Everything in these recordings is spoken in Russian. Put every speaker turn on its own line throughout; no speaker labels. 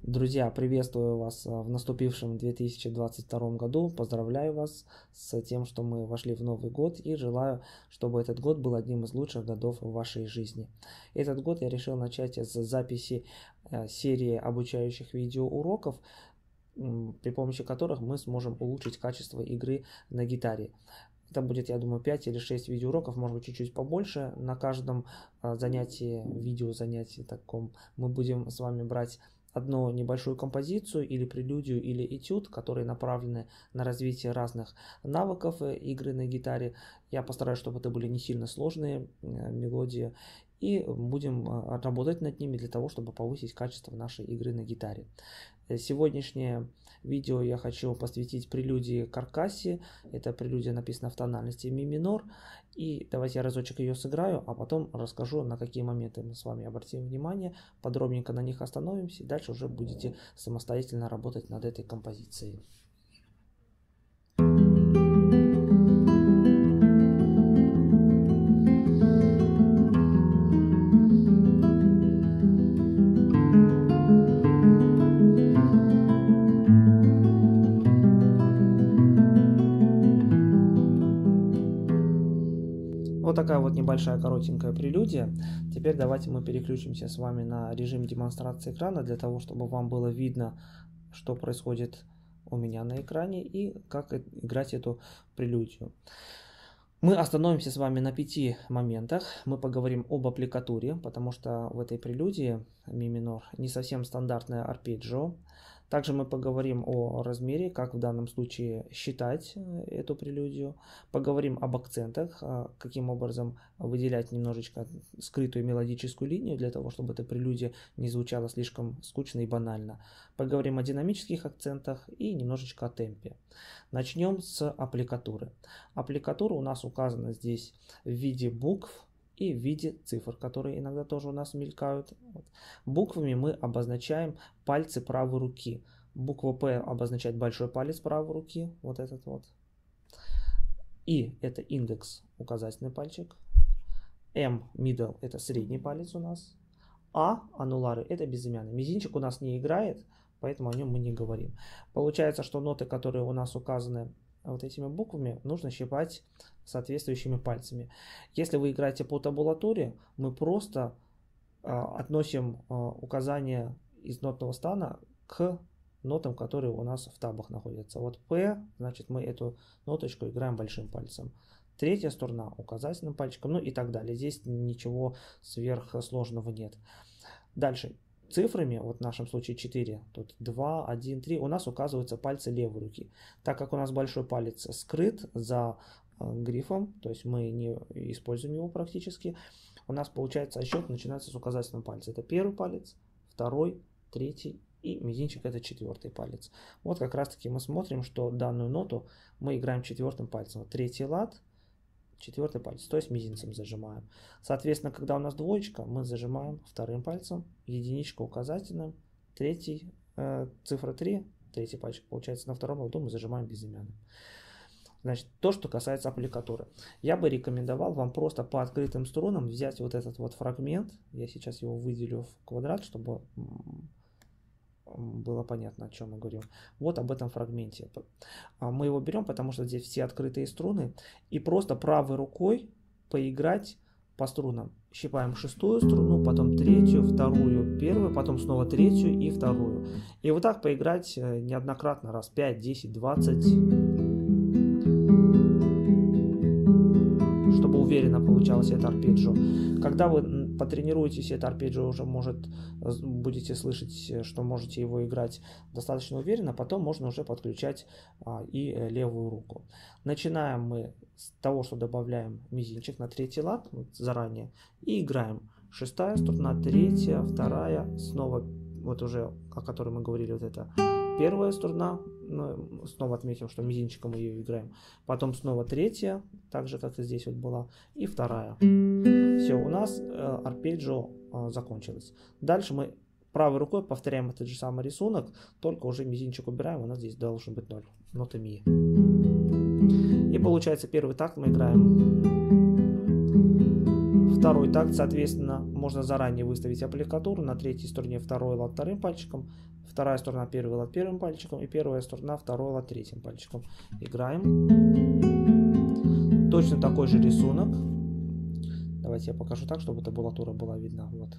Друзья, приветствую вас в наступившем 2022 году. Поздравляю вас с тем, что мы вошли в Новый год, и желаю, чтобы этот год был одним из лучших годов в вашей жизни. Этот год я решил начать с записи серии обучающих видеоуроков, при помощи которых мы сможем улучшить качество игры на гитаре. Это будет, я думаю, 5 или 6 видеоуроков, может быть, чуть-чуть побольше. На каждом занятии, видеозанятии таком, мы будем с вами брать одну небольшую композицию или прелюдию или этюд, которые направлены на развитие разных навыков игры на гитаре. Я постараюсь, чтобы это были не сильно сложные мелодии, и будем работать над ними для того, чтобы повысить качество нашей игры на гитаре. Сегодняшнее видео я хочу посвятить прелюдии Каркасси. Эта прелюдия написана в тональности ми минор. И давайте я разочек ее сыграю, а потом расскажу, на какие моменты мы с вами обратим внимание, подробненько на них остановимся, и дальше уже будете самостоятельно работать над этой композицией. Вот такая вот небольшая коротенькая прелюдия. Теперь давайте мы переключимся с вами на режим демонстрации экрана, для того, чтобы вам было видно, что происходит у меня на экране и как играть эту прелюдию. Мы остановимся с вами на 5 моментах. Мы поговорим об аппликатуре, потому что в этой прелюдии ми минор не совсем стандартная арпеджио. Также мы поговорим о размере, как в данном случае считать эту прелюдию. Поговорим об акцентах, каким образом выделять немножечко скрытую мелодическую линию, для того, чтобы эта прелюдия не звучала слишком скучно и банально. Поговорим о динамических акцентах и немножечко о темпе. Начнем с аппликатуры. Аппликатура у нас указана здесь в виде букв и в виде цифр, которые иногда тоже у нас мелькают. Буквами мы обозначаем пальцы правой руки. Буква П обозначает большой палец правой руки, вот этот вот. И это индекс, указательный пальчик. М, middle, это средний палец у нас. А, анулары, это безымянный. Мизинчик у нас не играет, поэтому о нем мы не говорим. Получается, что ноты, которые у нас указаны вот этими буквами, нужно щипать соответствующими пальцами. Если вы играете по табулатуре, мы просто относим указания из нотного стана к нотам, которые у нас в табах находятся. Вот П, значит, мы эту ноточку играем большим пальцем. Третья струна указательным пальчиком, ну и так далее. Здесь ничего сверхсложного нет. Дальше. Цифрами, вот в нашем случае 4, тут 2, 1, 3, у нас указываются пальцы левой руки. Так как у нас большой палец скрыт за грифом, то есть мы не используем его практически, у нас получается отсчет начинается с указательного пальца. Это первый палец, второй, третий и мизинчик это четвертый палец. Вот как раз таки мы смотрим, что данную ноту мы играем четвертым пальцем. Вот третий лад, четвертый палец, то есть мизинцем зажимаем. Соответственно, когда у нас двоечка, мы зажимаем вторым пальцем, единичка указательным, третий, цифра 3, третий пальчик получается на втором ладу, мы зажимаем безымянным. Значит, то, что касается аппликатуры. Я бы рекомендовал вам просто по открытым струнам взять вот этот вот фрагмент. Я сейчас его выделю в квадрат, чтобы было понятно, о чем мы говорим. Вот об этом фрагменте. Мы его берем, потому что здесь все открытые струны. И просто правой рукой поиграть по струнам. Щипаем шестую струну, потом третью, вторую, первую, потом снова третью и вторую. И вот так поиграть неоднократно, раз 5, 10, 20. Чтобы уверенно получалось это арпеджио. Когда вы потренируетесь, это арпеджио уже будете слышать, что можете его играть достаточно уверенно, потом можно уже подключать и левую руку. Начинаем мы с того, что добавляем мизинчик на третий лад заранее и играем. Шестая струна, третья, вторая, снова вот уже о которой мы говорили, вот это первая струна, снова отметим, что мизинчиком мы ее играем. Потом снова третья, так же, как и здесь вот была, и вторая. Все, у нас арпеджио закончилось. Дальше мы правой рукой повторяем этот же самый рисунок, только уже мизинчик убираем, у нас здесь должен быть 0, нота ми. И получается, первый такт мы играем. второй такт, соответственно, можно заранее выставить аппликатуру. На третьей струне второй лад вторым пальчиком, вторая струна первый лад первым пальчиком и первая струна второй лад третьим пальчиком. Играем. Точно такой же рисунок. Давайте я покажу так, чтобы табулатура была видна. Вот.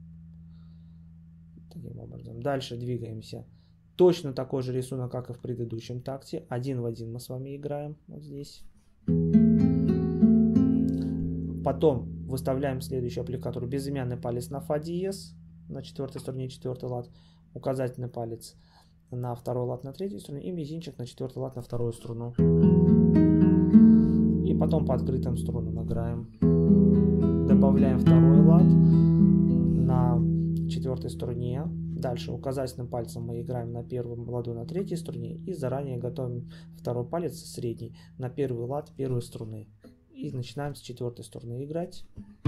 Таким образом. Дальше двигаемся. Точно такой же рисунок, как и в предыдущем такте. Один в один мы с вами играем. Вот здесь. Потом выставляем следующую аппликатуру. Безымянный палец на фа диез на четвертой струне, четвертый лад. Указательный палец на второй лад на третьей струне. И мизинчик на четвертый лад на вторую струну. И потом по открытым струнам играем. Добавляем второй лад на четвертой струне. Дальше указательным пальцем мы играем на первом ладу на третьей струне. И заранее готовим второй палец средний на первый лад первой струны. И начинаем с четвертой струны играть.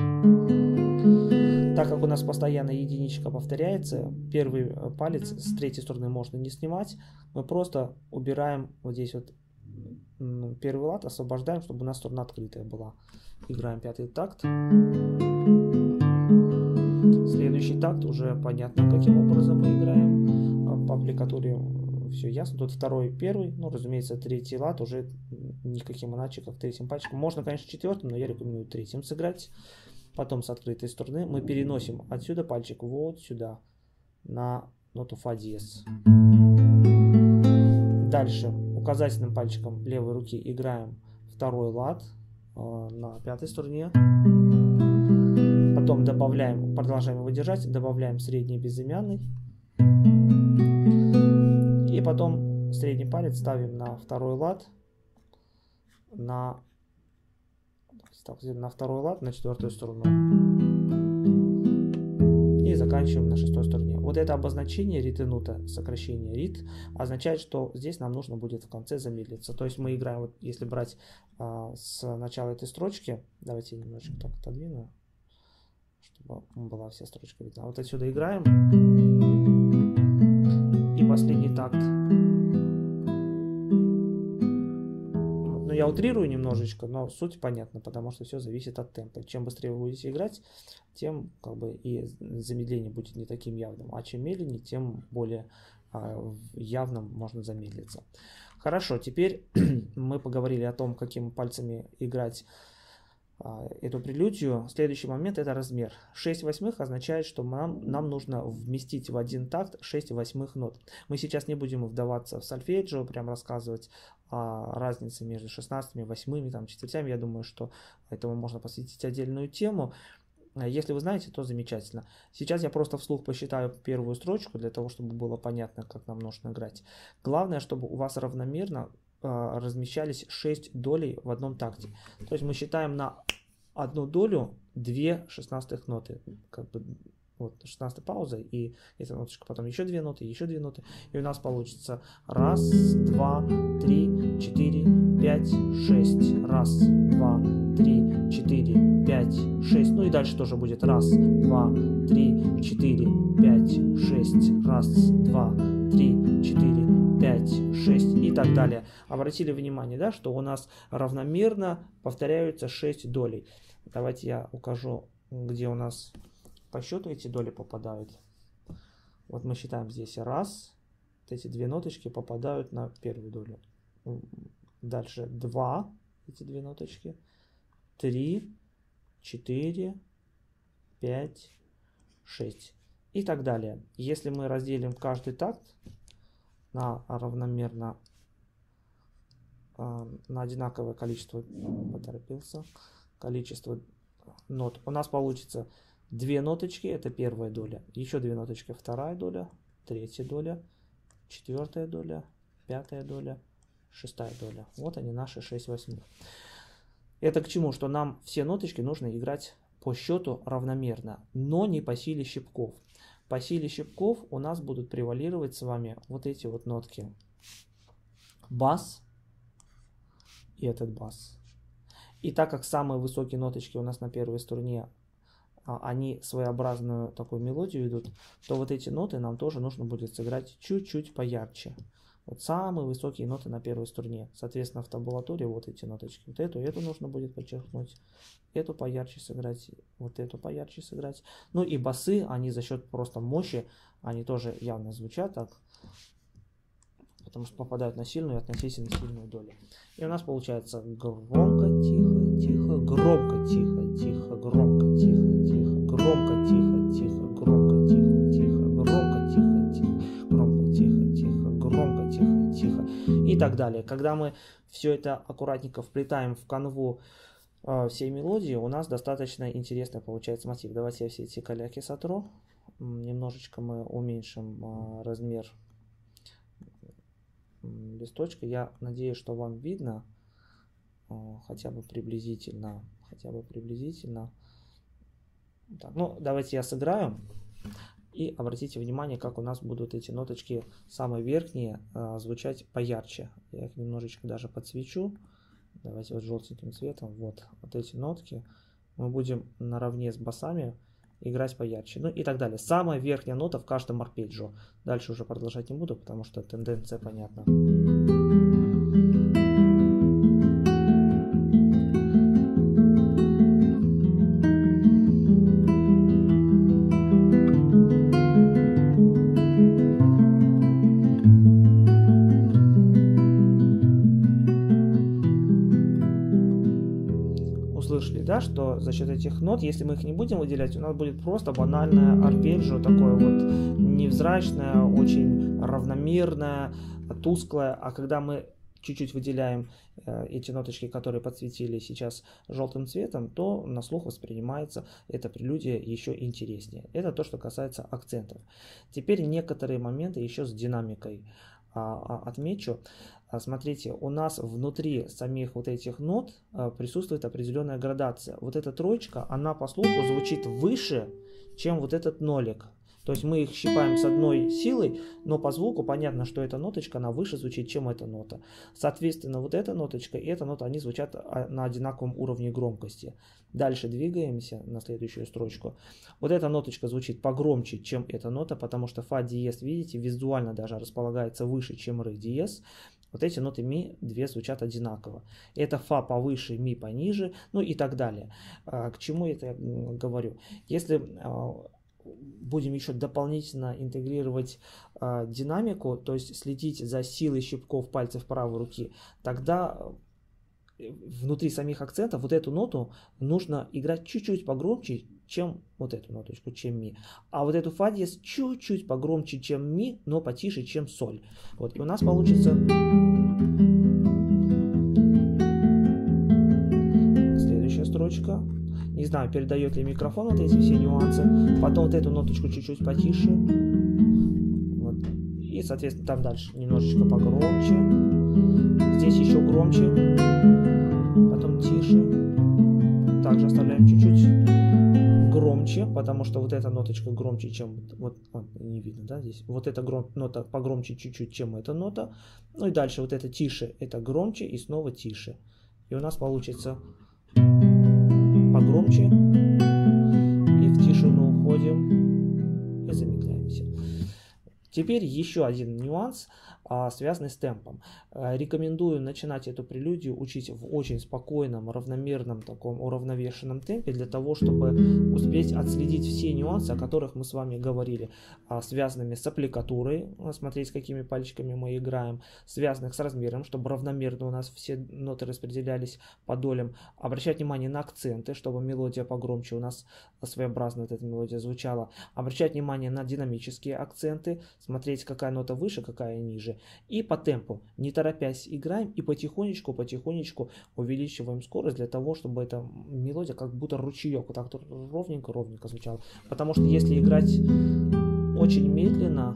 Так как у нас постоянно единичка повторяется, первый палец с третьей струны можно не снимать. Мы просто убираем вот здесь вот первый лад, освобождаем, чтобы у нас струна открытая была. Играем пятый такт. Следующий такт уже понятно, каким образом мы играем. По аппликатуре все ясно. Тут второй, первый. Ну, разумеется, третий лад уже никаким иначе, как третьим пальчиком. Можно, конечно, четвертым, но я рекомендую третьим сыграть. Потом с открытой струны мы переносим отсюда пальчик вот сюда, на ноту фа диез. Дальше указательным пальчиком левой руки играем второй лад на пятой струне. Потом добавляем, продолжаем его держать, добавляем средний безымянный. И потом средний палец ставим на второй лад, на второй лад, на четвертую струну. И заканчиваем на шестой струне. Вот это обозначение ритенута, сокращение рит, означает, что здесь нам нужно будет в конце замедлиться. То есть мы играем, вот если брать с начала этой строчки, давайте я немножечко так отодвину, чтобы была вся строчка видна. Вот отсюда играем. И последний такт. Ну, я утрирую немножечко, но суть понятна, потому что все зависит от темпа. Чем быстрее вы будете играть, тем как бы и замедление будет не таким явным. А чем медленнее, тем более явным можно замедлиться. Хорошо, теперь мы поговорили о том, какими пальцами играть эту прелюдию. Следующий момент — это размер. 6 восьмых означает, что нам нужно вместить в один такт 6 восьмых нот. Мы сейчас не будем вдаваться в сольфеджио, прям рассказывать о разнице между 16, восьмыми, там, четвертями. Я думаю, что этому можно посвятить отдельную тему. Если вы знаете, то замечательно. Сейчас я просто вслух посчитаю первую строчку, для того, чтобы было понятно, как нам нужно играть. Главное, чтобы у вас равномерно размещались 6 долей в одном такте. То есть мы считаем на одну долю 2 16 ноты. Как бы вот 16 пауза, и эта ноточка, потом еще 2 ноты, еще 2 ноты. И у нас получится 1, 2, 3, 4, 5, 6. 1, 2, 3, 4, 5, 6. Ну и дальше тоже будет 1, 2, 3, 4, 5, 6. 1, 2, 3, 4, 5, 6 и так далее. Обратили внимание, да, что у нас равномерно повторяются 6 долей. Давайте я укажу, где у нас по счету эти доли попадают. Вот мы считаем здесь 1. Вот эти 2 ноточки попадают на первую долю. Дальше 2, эти 2 ноточки. 3, 4, 5, 6 и так далее. Если мы разделим каждый такт на равномерно, на одинаковое количество, количество нот, у нас получится 2 ноточки, это первая доля, еще 2 ноточки, вторая доля, третья доля, четвертая доля, пятая доля, шестая доля. Вот они, наши 6 восьмых. Это к чему? Что нам все ноточки нужно играть по счету равномерно, но не по силе щипков. По силе щипков у нас будут превалировать с вами вот эти вот нотки. Бас и этот бас. И так как самые высокие ноточки у нас на первой струне, они своеобразную такую мелодию идут, то вот эти ноты нам тоже нужно будет сыграть чуть-чуть поярче. Вот самые высокие ноты на первой струне. Соответственно, в табулатуре вот эти ноточки. Вот эту нужно будет подчеркнуть. Эту поярче сыграть. Вот эту поярче сыграть. Ну и басы, они за счет просто мощи, они тоже явно звучат так. Потому что попадают на сильную и относительно сильную долю. И у нас получается громко, тихо, тихо, громко, тихо, тихо, громко, тихо, тихо, громко, тихо, тихо, громко, тихо, тихо, громко, тихо, тихо, громко, тихо, тихо, громко, тихо, тихо и так далее. Когда мы все это аккуратненько вплетаем в канву всей мелодии, у нас достаточно интересно получается мотив. Давайте я все эти каляки сотру. Немножечко мы уменьшим размер листочка. Я надеюсь, что вам видно хотя бы приблизительно. Так, ну, давайте я сыграю. И обратите внимание, как у нас будут эти ноточки самые верхние звучать поярче. Я их немножечко даже подсвечу. Давайте вот желтеньким цветом. Вот эти нотки мы будем наравне с басами играть поярче. Ну и так далее. Самая верхняя нота в каждом арпеджио. Дальше уже продолжать не буду, потому что тенденция понятна. Услышали, да, что за счет этих нот, если мы их не будем выделять, у нас будет просто банальное арпеджио, такое вот невзрачное, очень равномерное, тусклое. А когда мы чуть-чуть выделяем эти ноточки, которые подсветили сейчас желтым цветом, то на слух воспринимается эта прелюдия еще интереснее. Это то, что касается акцентов. Теперь некоторые моменты еще с динамикой отмечу. Смотрите, у нас внутри самих вот этих нот присутствует определенная градация. Вот эта троечка, она по слуху звучит выше, чем вот этот нолик. То есть мы их щипаем с одной силой, но по звуку понятно, что эта ноточка, она выше звучит, чем эта нота. Соответственно, вот эта ноточка и эта нота, они звучат на одинаковом уровне громкости. Дальше двигаемся на следующую строчку. Вот эта ноточка звучит погромче, чем эта нота, потому что фа диез, видите, визуально даже располагается выше, чем ре диез. Вот эти ноты ми две звучат одинаково. Это фа повыше, ми пониже, ну и так далее. К чему это я говорю? Если будем еще дополнительно интегрировать динамику, то есть следить за силой щипков пальцев правой руки, тогда внутри самих акцентов вот эту ноту нужно играть чуть-чуть погромче, чем вот эту ноточку, чем ми. А вот эту фа диез чуть-чуть погромче, чем ми, но потише, чем соль. Вот, и у нас получится следующая строчка. Не знаю, передает ли микрофон вот эти все нюансы. Потом вот эту ноточку чуть-чуть потише. Вот. И, соответственно, там дальше немножечко погромче. Здесь еще громче. Потом тише. Также оставляем чуть-чуть громче, потому что вот эта ноточка громче, чем... Вот не видно, да, здесь. Вот эта нота погромче чуть-чуть, чем эта нота. Ну и дальше вот это тише, это громче и снова тише. И у нас получится... погромче, и в тишину уходим и замедляемся. Теперь еще один нюанс, связанный с темпом. Рекомендую начинать эту прелюдию учить в очень спокойном, равномерном, таком уравновешенном темпе, для того, чтобы успеть отследить все нюансы, о которых мы с вами говорили, связанными с аппликатурой, смотреть, с какими пальчиками мы играем, связанных с размером, чтобы равномерно у нас все ноты распределялись по долям, обращать внимание на акценты, чтобы мелодия погромче у нас своеобразно эта мелодия звучала, обращать внимание на динамические акценты, смотреть, какая нота выше, какая ниже. И по темпу, не торопясь, играем и потихонечку увеличиваем скорость для того, чтобы эта мелодия как будто ручеек вот так ровненько звучала. Потому что если играть очень медленно,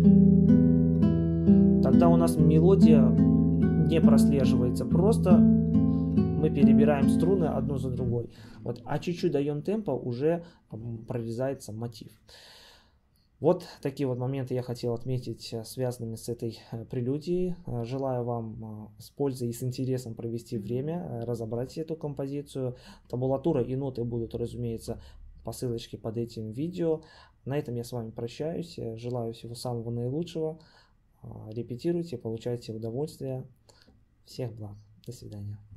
тогда у нас мелодия не прослеживается. Просто мы перебираем струны одну за другой. Вот. А чуть-чуть даем темпа, уже прорезается мотив. Вот такие вот моменты я хотел отметить, связанными с этой прелюдией. Желаю вам с пользой и с интересом провести время, разобрать эту композицию. Табулатура и ноты будут, разумеется, по ссылочке под этим видео. На этом я с вами прощаюсь. Желаю всего самого наилучшего. Репетируйте, получайте удовольствие. Всех благ. До свидания.